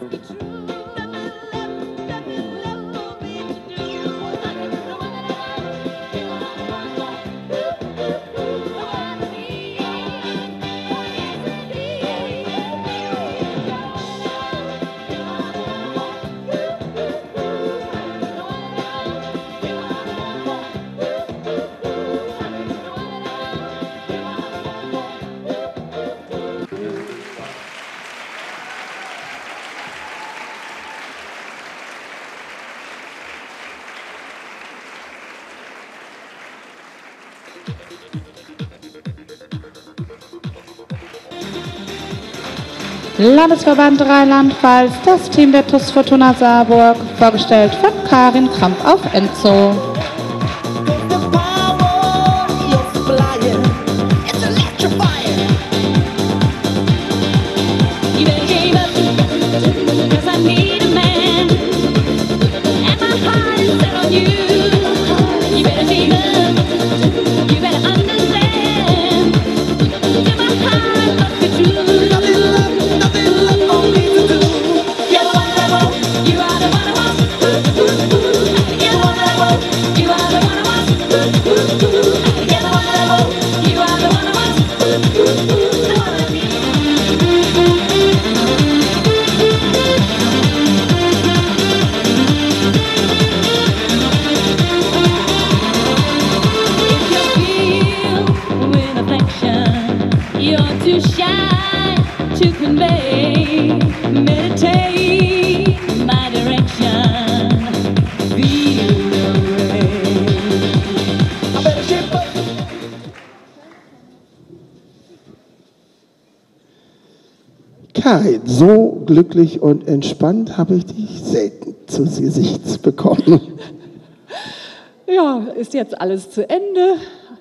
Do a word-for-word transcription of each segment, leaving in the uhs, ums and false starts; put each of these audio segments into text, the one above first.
Landesverband Rheinland-Pfalz, das Team der T U S Fortuna Saarburg, vorgestellt von Karin Kramp auf Enzo. Karin, so glücklich und entspannt habe ich dich selten zu Gesicht bekommen. Ja, ist jetzt alles zu Ende.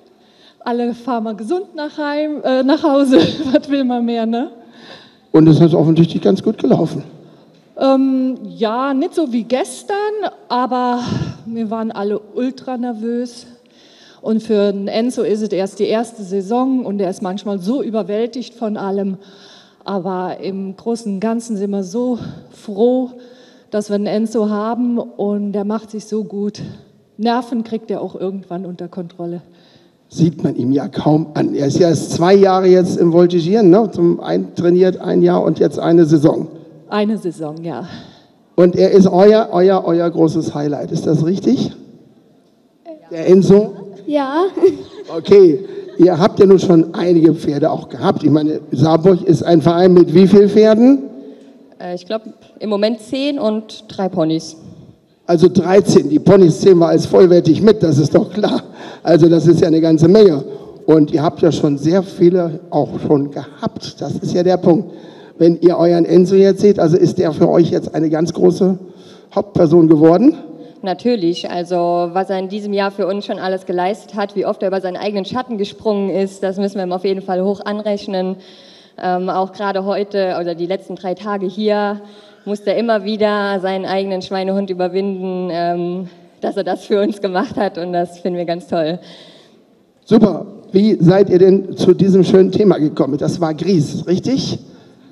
Alle fahren wir gesund nach, heim, äh, nach Hause. Was will man mehr, ne? Und es ist offensichtlich ganz gut gelaufen. Ähm, ja, nicht so wie gestern, aber wir waren alle ultra nervös. Und für den Enzo ist es erst die erste Saison und er ist manchmal so überwältigt von allem. Aber im Großen und Ganzen sind wir so froh, dass wir einen Enzo haben und der macht sich so gut. Nerven kriegt er auch irgendwann unter Kontrolle. Sieht man ihm ja kaum an. Er ist ja erst zwei Jahre jetzt im Voltigieren, ne? Zum einen trainiert ein Jahr und jetzt eine Saison. Eine Saison, ja. Und er ist euer, euer, euer großes Highlight. Ist das richtig? Ja. Der Enzo? Ja. Okay. Ihr habt ja nun schon einige Pferde auch gehabt. Ich meine, Saarburg ist ein Verein mit wie vielen Pferden? Äh, ich glaube im Moment zehn und drei Ponys. Also dreizehn. Die Ponys zählen wir als vollwertig mit, das ist doch klar. Also das ist ja eine ganze Menge. Und ihr habt ja schon sehr viele auch schon gehabt. Das ist ja der Punkt. Wenn ihr euren Enzo jetzt seht, also ist der für euch jetzt eine ganz große Hauptperson geworden? Natürlich, also was er in diesem Jahr für uns schon alles geleistet hat, wie oft er über seinen eigenen Schatten gesprungen ist, das müssen wir ihm auf jeden Fall hoch anrechnen. Ähm, auch gerade heute oder die letzten drei Tage hier musste er immer wieder seinen eigenen Schweinehund überwinden, ähm, dass er das für uns gemacht hat und das finden wir ganz toll. Super. Wie seid ihr denn zu diesem schönen Thema gekommen? Das war Gries, richtig? Ja.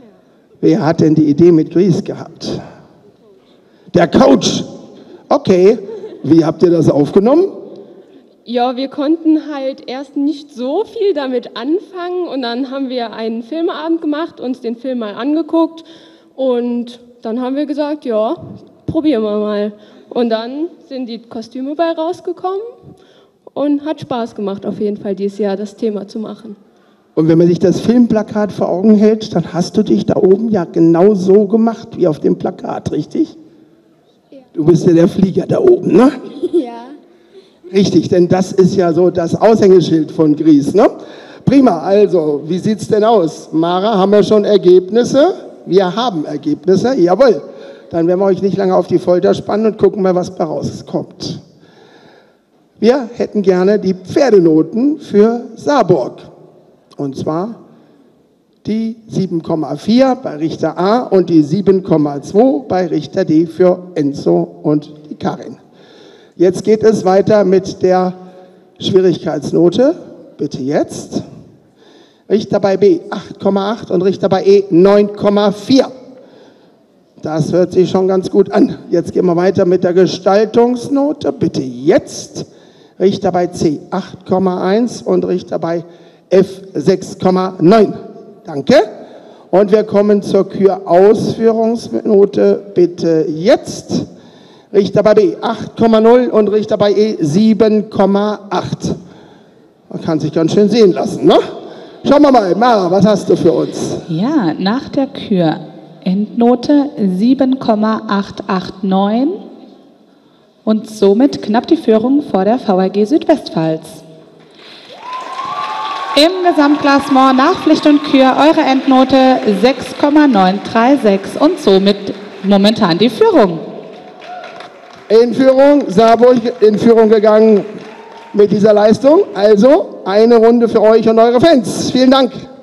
Wer hat denn die Idee mit Gries gehabt? Der Coach. Okay, wie habt ihr das aufgenommen? Ja, wir konnten halt erst nicht so viel damit anfangen und dann haben wir einen Filmeabend gemacht, uns den Film mal angeguckt und dann haben wir gesagt, ja, probieren wir mal. Und dann sind die Kostüme bei rausgekommen und hat Spaß gemacht, auf jeden Fall dieses Jahr das Thema zu machen. Und wenn man sich das Filmplakat vor Augen hält, dann hast du dich da oben ja genau so gemacht wie auf dem Plakat, richtig? Du bist ja der Flieger da oben, ne? Ja. Richtig, denn das ist ja so das Aushängeschild von Gries, ne? Prima, also, wie sieht's denn aus? Mara, haben wir schon Ergebnisse? Wir haben Ergebnisse, jawohl. Dann werden wir euch nicht lange auf die Folter spannen und gucken mal, was bei rauskommt. Wir hätten gerne die Pferdenoten für Saarburg. Und zwar die sieben Komma vier bei Richter A und die sieben Komma zwei bei Richter D für Enzo und die Karin. Jetzt geht es weiter mit der Schwierigkeitsnote. Bitte jetzt. Richter bei B acht Komma acht und Richter bei E neun Komma vier. Das hört sich schon ganz gut an. Jetzt gehen wir weiter mit der Gestaltungsnote. Bitte jetzt. Richter bei C acht Komma eins und Richter bei F sechs Komma neun. Danke. Und wir kommen zur Kür-Ausführungsnote. Bitte jetzt. Richter bei B acht Komma null und Richter bei E sieben Komma acht. Man kann sich ganz schön sehen lassen, ne? Schauen wir mal, Mara, was hast du für uns? Ja, nach der Kür Endnote sieben Komma acht acht neun und somit knapp die Führung vor der V A G Südwestpfalz. Im Gesamtklassement nach Pflicht und Kür eure Endnote sechs Komma neun drei sechs und somit momentan die Führung. In Führung, Saarburg in Führung gegangen mit dieser Leistung. Also eine Runde für euch und eure Fans. Vielen Dank.